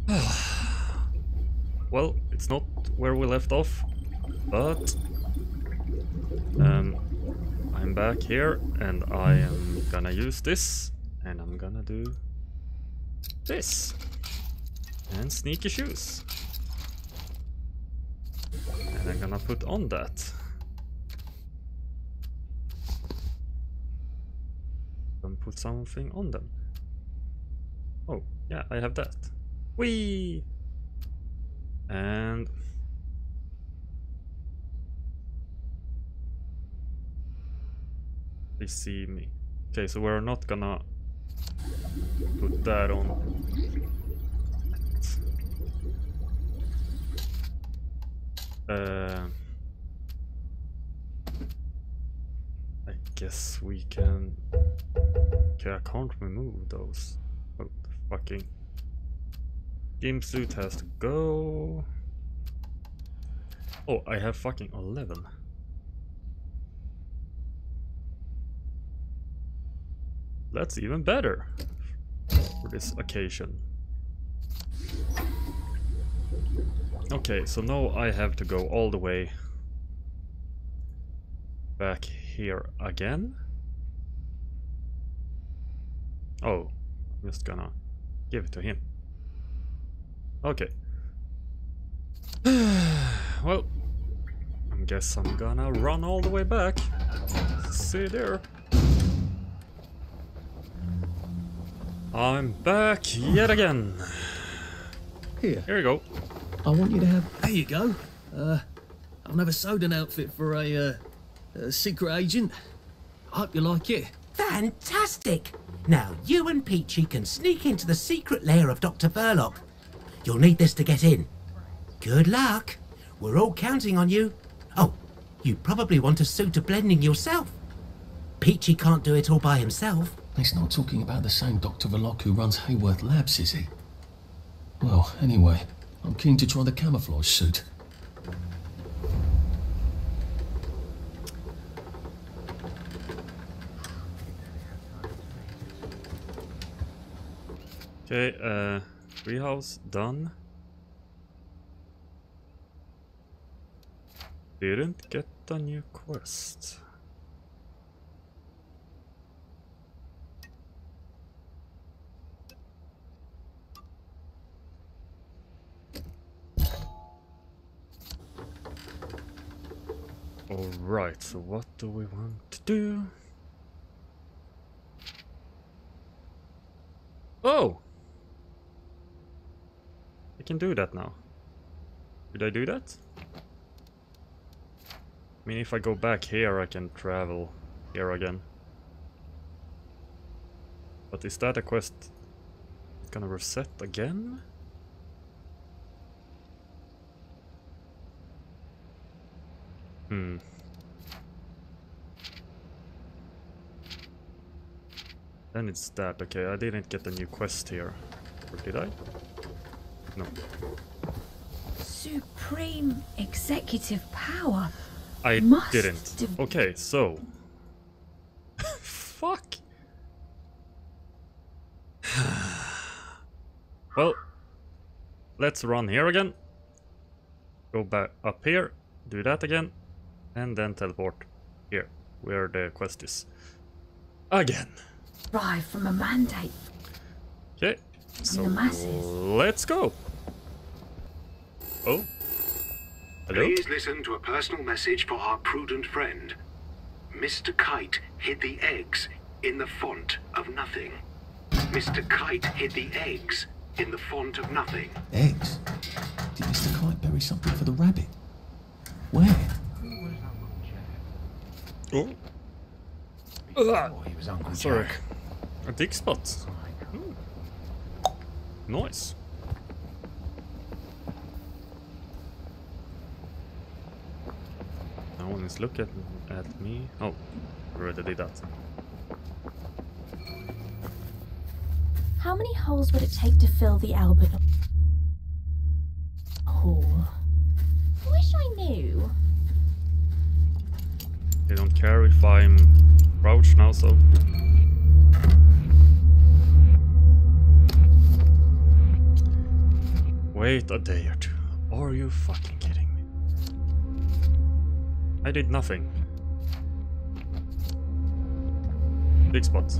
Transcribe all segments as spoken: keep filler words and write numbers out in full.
Well, it's not where we left off, but um, I'm back here and I am gonna use this and I'm gonna do this and sneaky shoes, and I'm gonna put on that. And put something on them. Oh, yeah, I have that. Whee! And they see me. Okay, so we're not gonna put that on. Uh, I guess we can. Okay, I can't remove those. Oh, the fucking gimp suit has to go. Oh, I have fucking eleven. That's even better for this occasion. Okay, so now I have to go all the way back here again. Oh, I'm just gonna give it to him. Okay. Well, I guess I'm gonna run all the way back. See there. I'm back yet again. Here. Here we go. I want you to have... There you go. Uh, I'll have a Soden outfit for a, uh, a secret agent. I hope you like it. Fantastic! Now, you and Peachy can sneak into the secret lair of Doctor Verloc. You'll need this to get in. Good luck. We're all counting on you. Oh, you probably want a suit of blending yourself. Peachy can't do it all by himself. He's not talking about the same Doctor Verloc who runs Hayworth Labs, is he? Well, anyway, I'm keen to try the camouflage suit. Okay, uh, treehouse done. Didn't get a new quest. Alright, so what do we want to do? Oh! I can do that now. Did I do that? I mean, if I go back here, I can travel here again. But is that a quest gonna reset again? Hmm. Then it's that. Okay, I didn't get a new quest here. Or did I? No. Supreme executive power. I Must didn't. Okay, so. Fuck. Well, let's run here again. Go back up here. Do that again. And then teleport here, where the quest is. Again. Derived from a mandate. Okay, so the masses. Let's go. Oh. Hello? Please listen to a personal message for our prudent friend. Mister Kite hid the eggs in the font of nothing. Mister Kite hid the eggs in the font of nothing. Eggs? Did Mister Kite bury something for the rabbit? Where? Oh. Oh, he was Uncle Sorry. Jack. A dig spot. Hmm. Nice. No one is looking at me. Oh, I already did that. How many holes would it take to fill the Albert Hall? Wish I knew. They don't care if I'm crouched now, so. wait a day or two. Are you fucking kidding me? I did nothing. Big spot.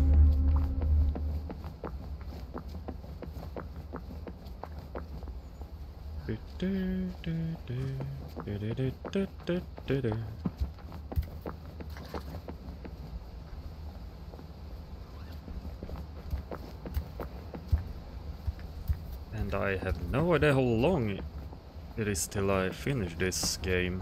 And I have no idea how long it is till I finish this game.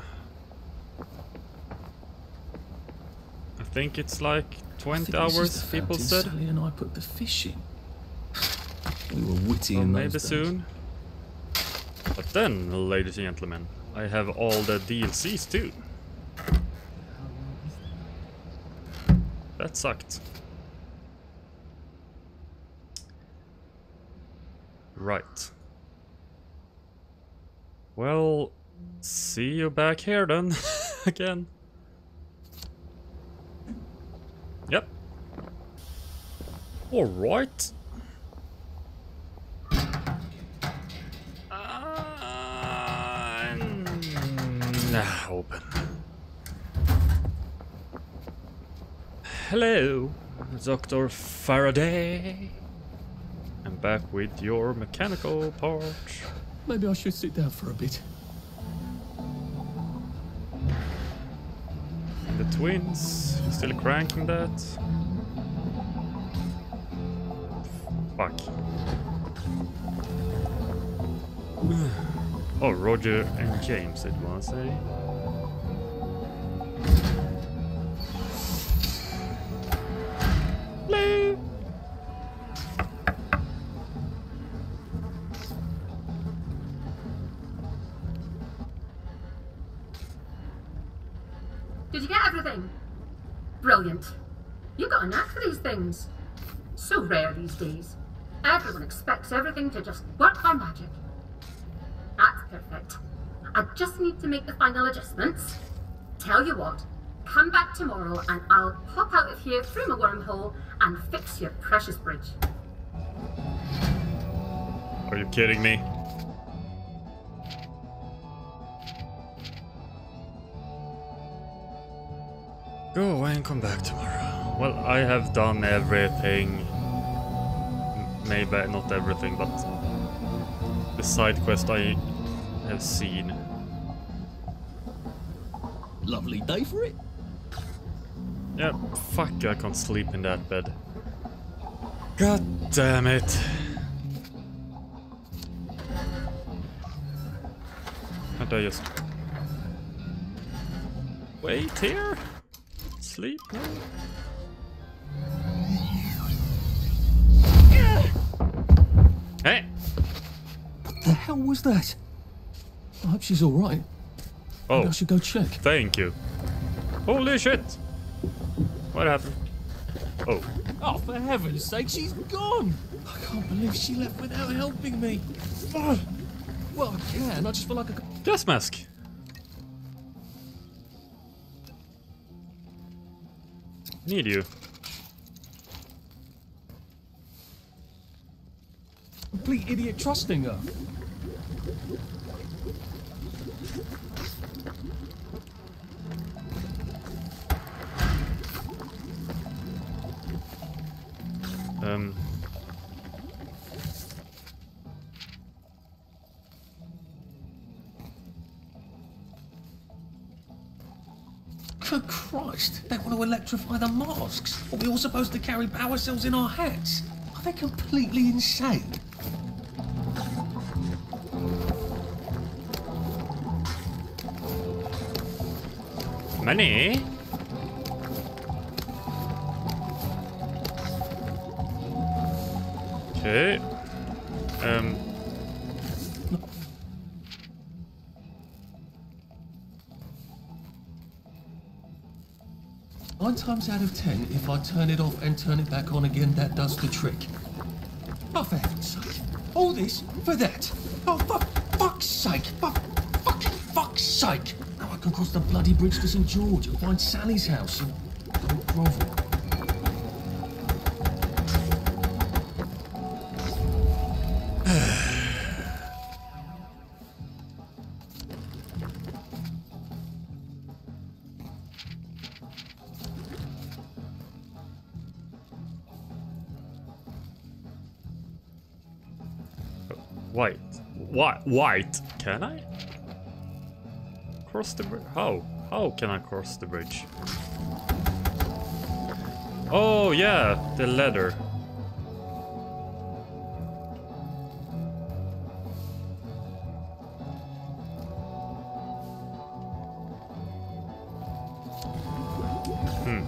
I think it's like twenty hours, people said. Sally and I put the fish in. We were witty Well, in those maybe days. soon. But then, ladies and gentlemen, I have all the D L Cs too. That sucked. Right. Well, see you back here then, again. Yep. Alright. Now open. Hello, Doctor Faraday. I'm back with your mechanical part. Maybe I should sit down for a bit. The twins, you still cranking that? Fuck. Oh, Roger and James it was, eh? Hello. Did you get everything? Brilliant. You got a knack for these things. So rare these days. Everyone expects everything to just work by magic. That's perfect. I just need to make the final adjustments. Tell you what, come back tomorrow and I'll pop out of here through my wormhole and fix your precious bridge. Are you kidding me? Go away and come back tomorrow. Well, I have done everything. M- Maybe not everything, but the side quest I have seen. Lovely day for it. Yeah, fuck, I can't sleep in that bed. God damn it. Can't I just wait here? Sleep? No? Hey! What the hell was that? I hope she's alright. Oh, I should go check. thank you. Holy shit! What happened? Oh. Oh, for heaven's sake, she's gone! I can't believe she left without helping me. Oh, well, I can. I just feel like I could... Gas mask! Need you. Complete idiot trusting her. Um. Good Christ, they want to electrify the masks. Are we all supposed to carry power cells in our hats? Are they completely insane? Money? Okay. Um. Nine times out of ten, if I turn it off and turn it back on again, that does the trick. Oh, for heaven's sake. All this for that. Oh, for fuck's sake. For fucking fuck's sake. Now I can cross the bloody bridge to Saint George and find Sally's house and go grovel. White. White. White. Can I? Cross the bridge? How? How can I cross the bridge? Oh yeah, the ladder. Hmm.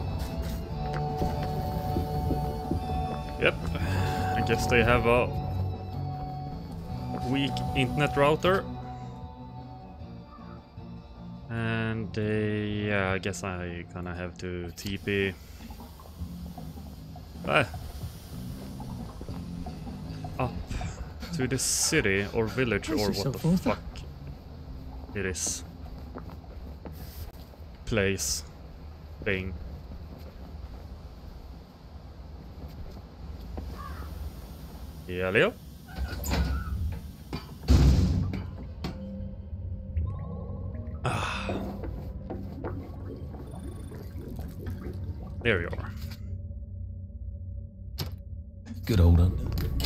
Yep. I guess they have a weak internet router. And uh, yeah, I guess I gonna have to T P. Ah. Up to the city or village or what the fuck it is. Place. Thing. Yeah, Leo? Ah. There you are. Good old under.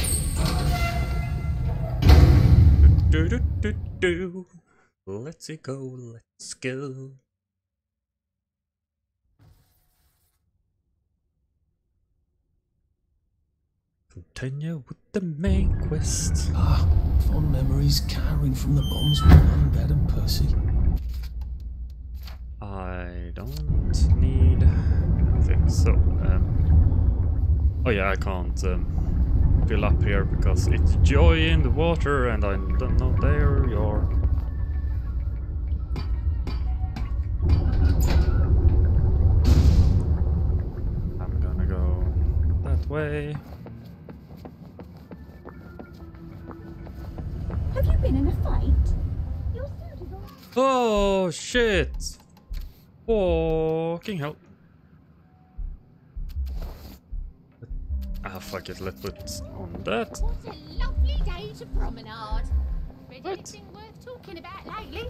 Do, do, do, do. Let's go, let's go. Continue with the main quest. Ah, fond memories carrying from the bombs with Mum, Dad and Percy. I don't need anything, so um, oh yeah, I can't um, fill up here because it's joy in the water and I don't know, there you are. I'm gonna go that way. Have you been in a fight? Your suit is all... Oh shit! Fucking hell. Ah, fuck it, let's put on that. What a lovely day to promenade. Read What? anything worth talking about lately?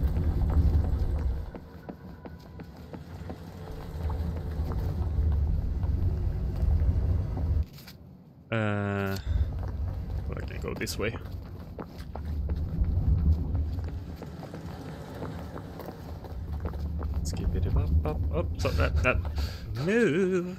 Uh, well, I can go this way. Skip it up, up, up. So that, that move.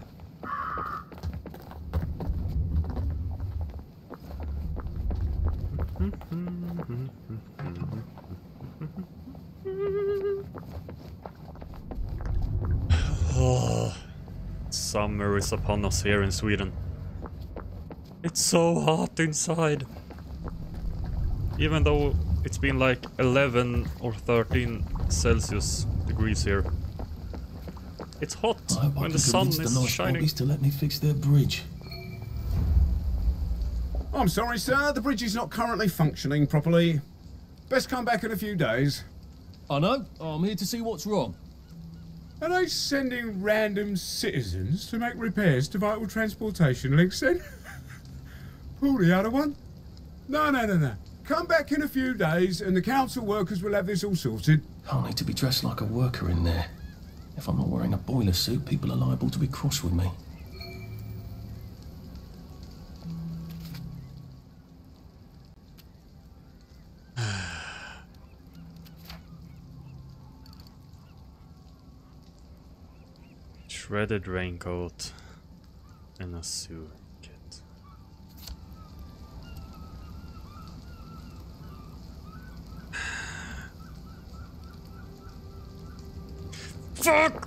Oh, summer is upon us here in Sweden. It's so hot inside. Even though it's been like eleven or thirteen Celsius degrees here. It's hot I hope I when can the sun convince the is nice shining. bobbies to let me fix their bridge. I'm sorry, sir. The bridge is not currently functioning properly. Best come back in a few days. I know. I'm here to see what's wrong. Are they sending random citizens to make repairs to vital transportation links then? Pull the other one? No, no, no, no. Come back in a few days and the council workers will have this all sorted. I'll need to be dressed like a worker in there. If I'm not wearing a boiler suit, people are liable to be cross with me. Shredded raincoat and a sewer kit. Fuck!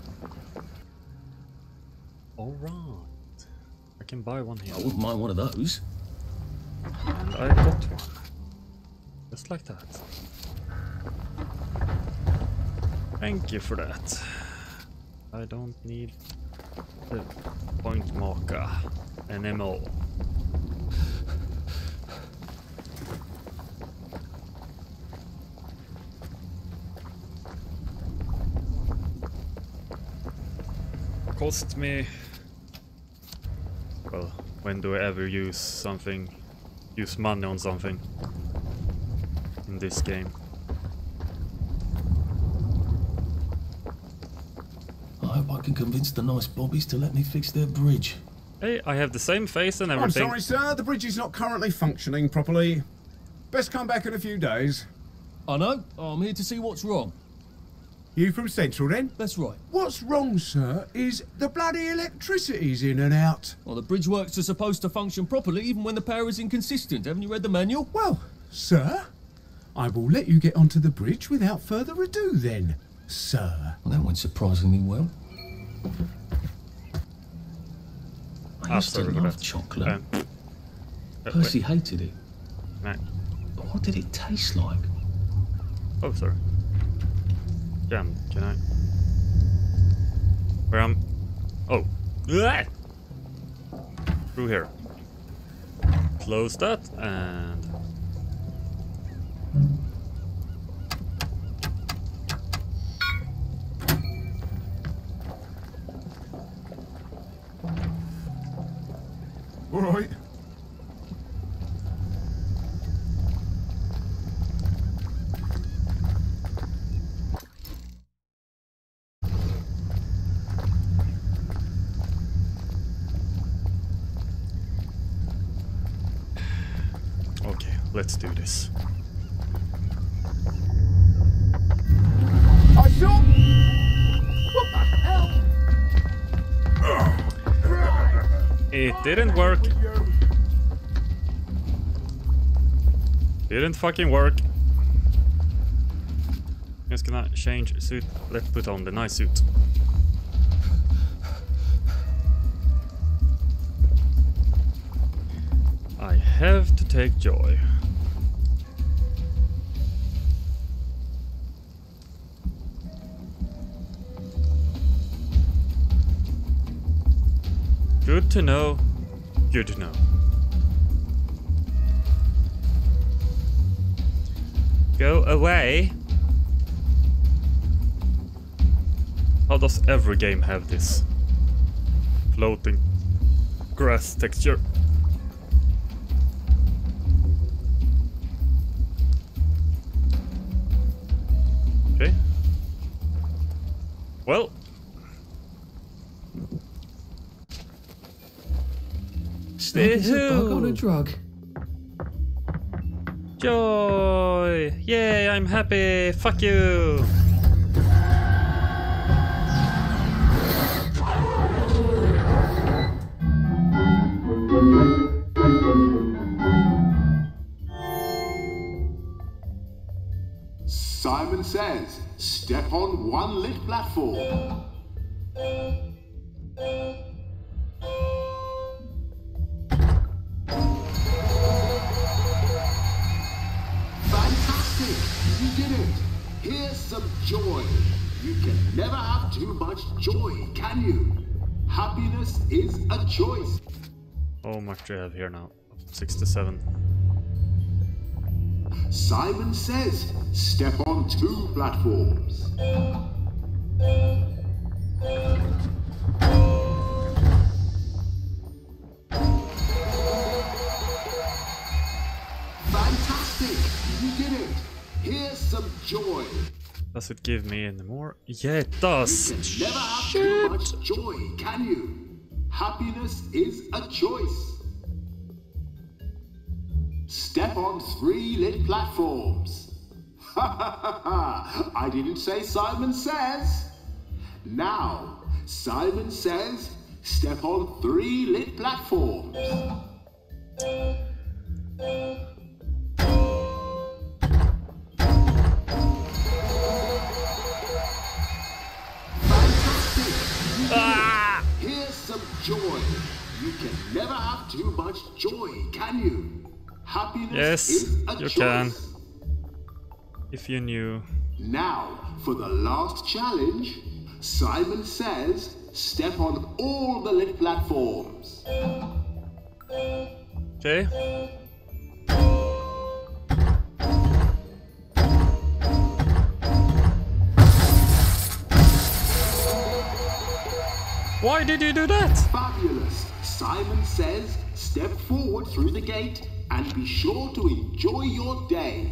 Alright. I can buy one here. I wouldn't mind one of those. And I got one. Just like that. Thank you for that. I don't need the point marker anymore. Cost me... Well, when do I ever use something, use money on something in this game? I hope I can convince the nice bobbies to let me fix their bridge. Hey, I have the same face and I'm everything. sorry, sir. The bridge is not currently functioning properly. Best come back in a few days. I know. I'm here to see what's wrong. You from Central then? That's right. What's wrong, sir, is the bloody electricity's in and out. Well, the bridge works are supposed to function properly even when the power is inconsistent. Haven't you read the manual? Well, sir, I will let you get onto the bridge without further ado then, sir. Well, that went surprisingly well. I used to After love that. chocolate. Um, uh, Percy wait. hated it. No. But what did it taste like? Oh, sorry. Jam, can I? Where am? Oh. Ah! Through here. Close that and. All right. Okay, let's do this. I saw. What the hell? It didn't work. Didn't fucking work. Just gonna change suit. Let's put on the nice suit. I have to take joy. Good to know. Good to know. Go away. How does every game have this floating grass texture? Okay. Well. It's a bug on a Woohoo! drug. Joy! Yay, I'm happy! Fuck you! Simon Says, step on one lit platform. Fantastic! You did it! Here's some joy. You can never have too much joy, can you? Happiness is a choice. How much do I have here now? sixty-seven. Simon Says, step on two platforms. Fantastic! You did it! Here's some joy. Does it give me any more? Yeah, it does! You can never have too much joy, can you? Happiness is a choice. Step on three lit platforms. Ha ha ha ha! I didn't say Simon Says. Now, Simon Says, step on three lit platforms. Fantastic! You did it. Here's some joy. You can never have too much joy, can you? Happiness Yes, is a you choice. can. If you knew. Now, for the last challenge, Simon Says, step on all the lit platforms. Okay. Why did you do that? Fabulous. Simon Says, step forward through the gate and be sure to enjoy your day.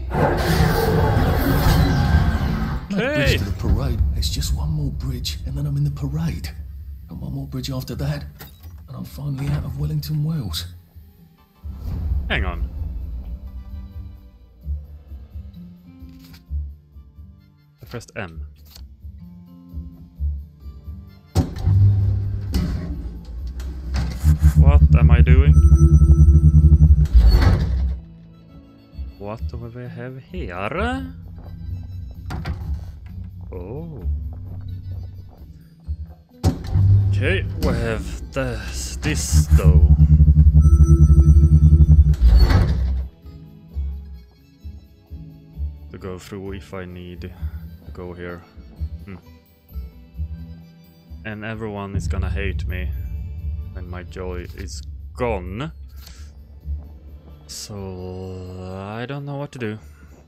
That Hey! bridge to the parade. It's just one more bridge, and then I'm in the parade. And one more bridge after that, and I'm finally out of Wellington, Wales. Hang on. pressed M. What am I doing? What do we have here? Oh. Okay, we have this, this though. To go through if I need to go here. Hmm. And everyone is gonna hate me when my joy is gone. So I don't know what to do.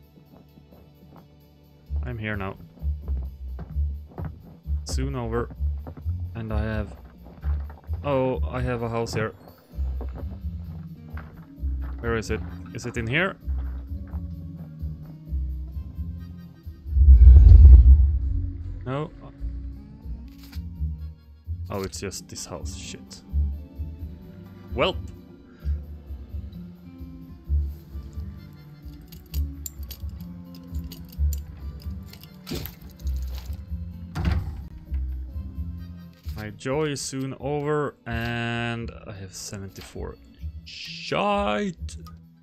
I'm here now. Soon over. And I have... Oh, I have a house here. Where is it? Is it in here? No. Oh, it's just this house. Shit. Welp. My joy is soon over, and I have seventy-four. Shite!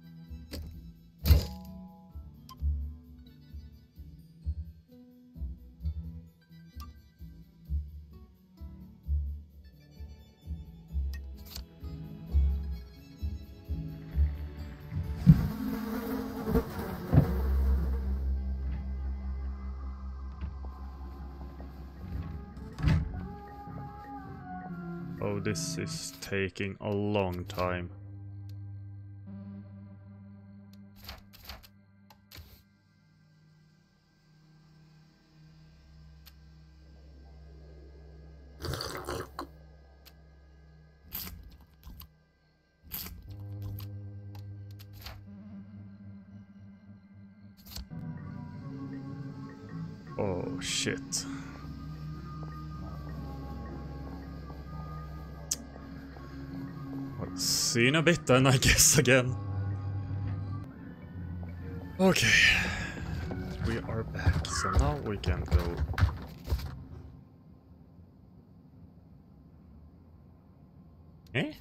Oh, this is taking a long time. Oh, shit. See you in a bit then, I guess, again. Okay. We are back, so now we can go... Eh?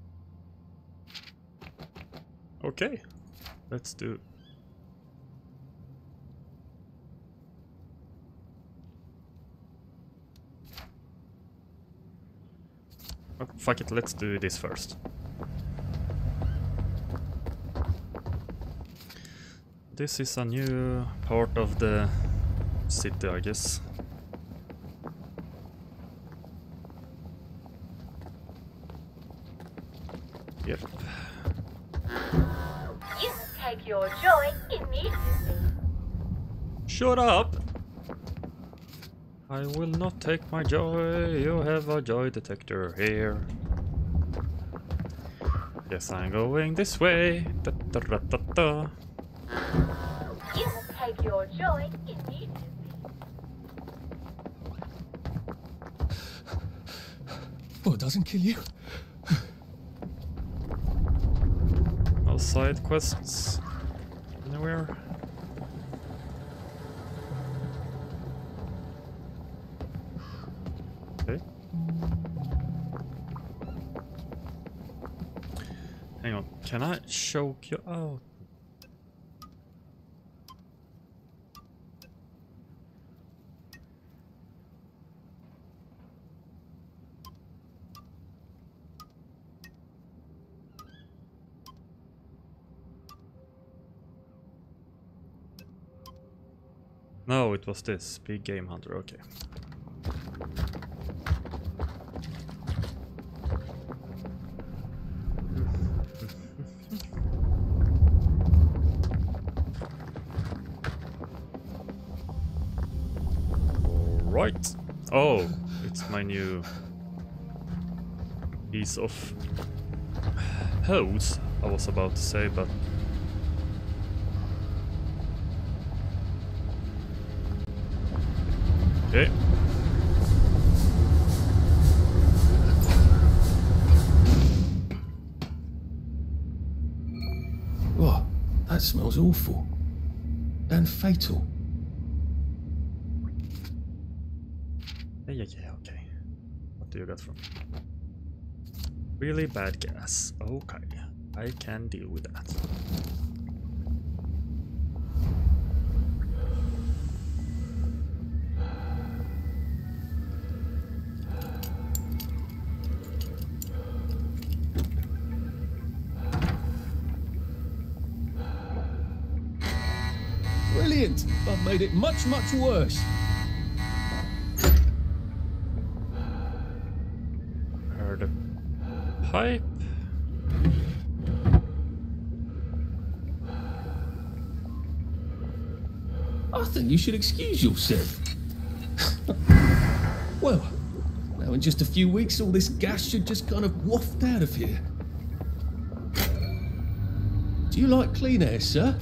Okay. Let's do... Oh, fuck it, let's do this first. This is a new part of the city, I guess. Yep. You take your joy immediately. Shut up! I will not take my joy. You have a joy detector here. Yes, I'm going this way. Da, da, da, da, da. You take your joy immediately. Oh, it doesn't kill you? No side quests anywhere. Okay. Hang on, can I choke you out? No, it was this big game hunter. Okay. Right. Oh, it's my new piece of hose, I was about to say, but okay. Oh, that smells awful. And fatal. Yeah, yeah, yeah, okay. What do you got from me? Really bad gas. Okay, I can deal with that. Brilliant! I've made it much, much worse. Heard a pipe. I think you should excuse yourself. Well, now in just a few weeks, all this gas should just kind of waft out of here. Do you like clean air, sir?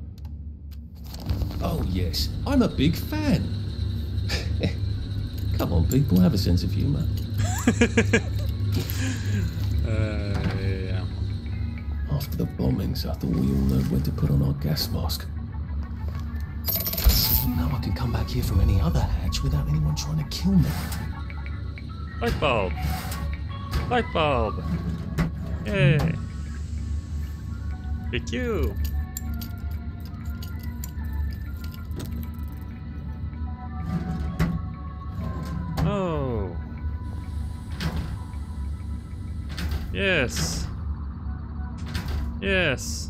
Oh, yes, I'm a big fan. Come on, people, have a sense of humour. uh, yeah. After the bombings, I thought we all learned when to put on our gas mask. Now I can come back here from any other hatch without anyone trying to kill me. Light bulb! Light bulb! Yay! Pick you! Oh! Yes! Yes!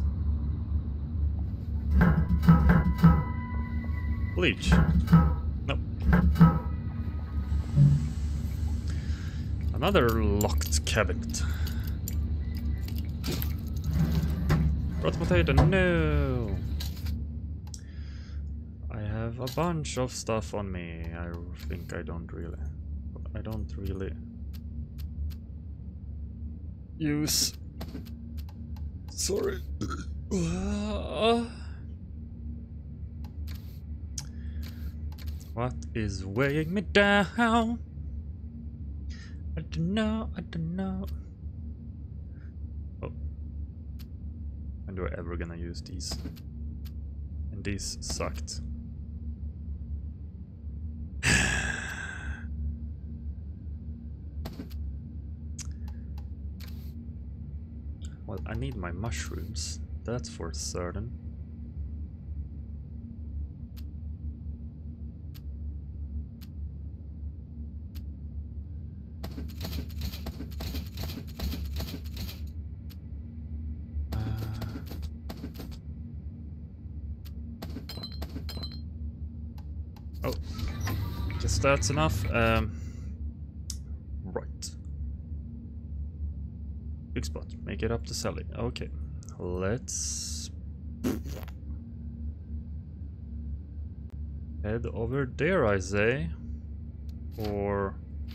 Bleach. Nope. Another locked cabinet. Rot potato, no! I have a bunch of stuff on me. I think I don't really... I don't really... use... Sorry. What is weighing me down? I don't know, I don't know. Oh. When do I ever gonna use these? And these sucked. Well, I need my mushrooms. That's for certain. Oh, guess that's enough. Um, right. Big spot. Make it up to Sally. Okay, let's head over there, I say. Or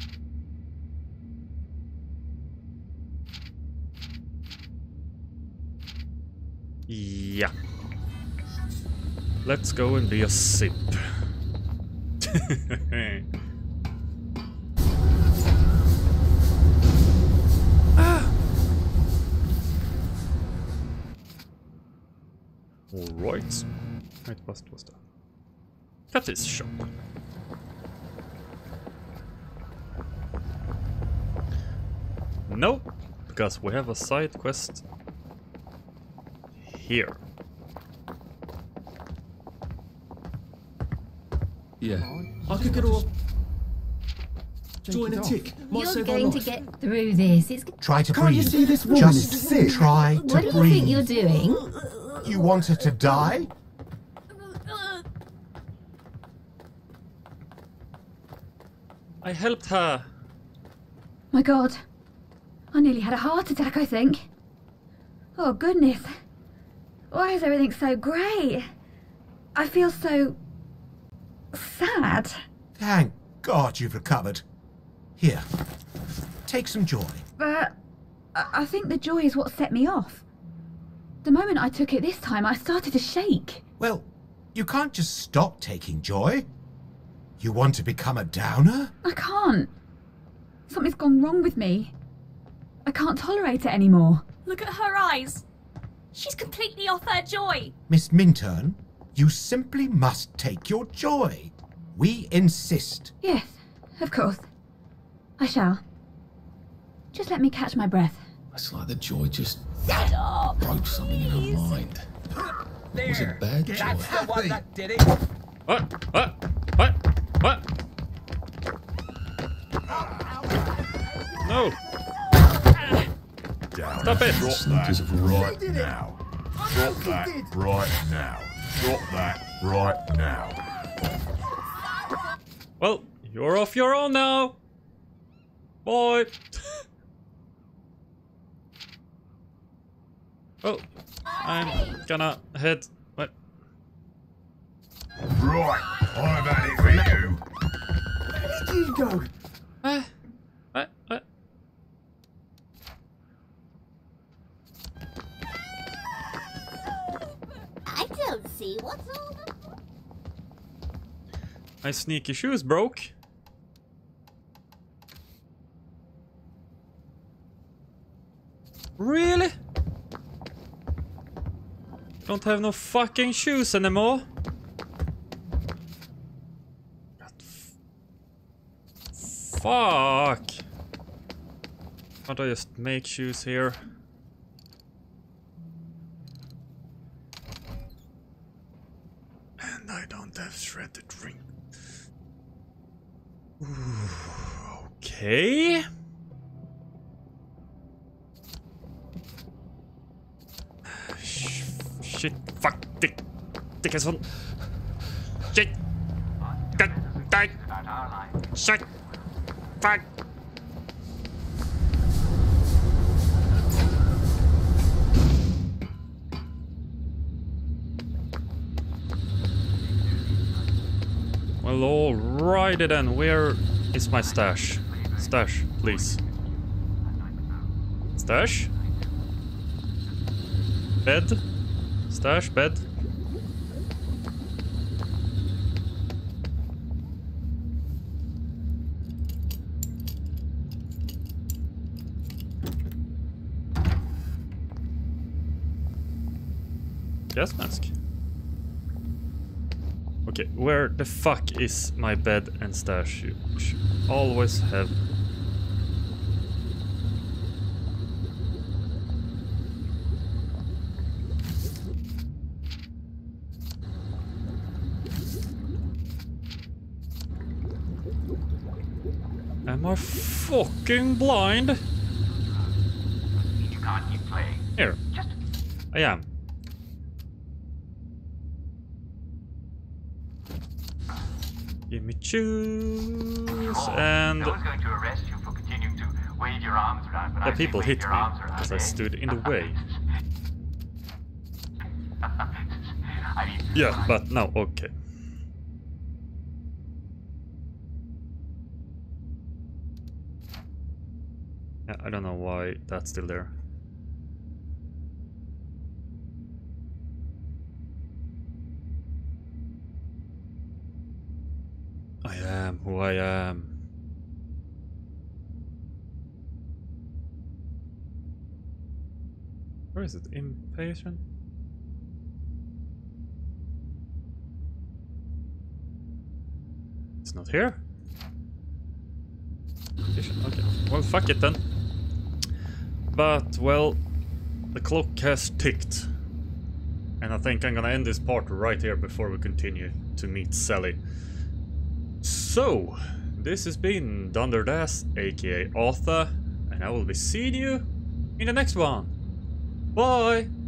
yeah. Let's go and be a simp. Ah. All right. Right, what was that? Fetish shop. No, because we have a side quest here. Yeah, I could get off. Join a tick. Might You're save my going to life. get through this. It's. Try to Can't you breathe. see this woman Just is sick? try to What do you breathe. think you're doing? You want her to die? I helped her. My God. I nearly had a heart attack, I think. Oh, goodness. Why is everything so grey? I feel so... sad. Thank God you've recovered. Here, take some joy. But I I think the joy is what set me off. The moment I took it this time, I started to shake. Well, you can't just stop taking joy. You want to become a downer? I can't. Something's gone wrong with me. I can't tolerate it anymore. Look at her eyes. She's completely off her joy. Miss Minturn, you simply must take your joy. We insist. Yes, Of course. I shall. Just let me catch my breath. It's like the joy just Shut up! broke something in her mind. There. Was it bad joy? That's the one that did it. What? What? What? What? No! Down. Stop it! Drop Sneakers that of right did it. now. I Drop know that he did. right now. Drop that right now. Well, you're off your own now! Boy! Well, I'm gonna head... What? Right, I've had it for you. Where did you go? Uh, what? What? I don't see what's all the... My sneaky shoes broke. Really? Don't have no fucking shoes anymore. God, fuck. How do I just make shoes here? And I don't have shredded ring. Ooh, okay. Sh shit, fuck, dick, dick is on. Shit, god, die, shit, fuck. Well, alrighty then, where is my stash? Stash, please. Stash? Bed? Stash, bed? Gas mask. Okay, where the fuck is my bed and stash? You should always have. Am I fucking blind? You can't keep playing. Here. Just I am. Give me shoes and no one's going to arrest you for continuing to wave your arms around. But the I people wave hit me your arms around, because I eh? stood in the way. I mean, Yeah, but no, okay. Yeah, I don't know why that's still there. I am who I am. Where is it? Impatient? It's not here. Impatient, okay. Well, fuck it then. But, well, the clock has ticked. And I think I'm gonna end this part right here before we continue to meet Sally. So, this has been Dunderdass, aka Arthur, and I will be seeing you in the next one. Bye!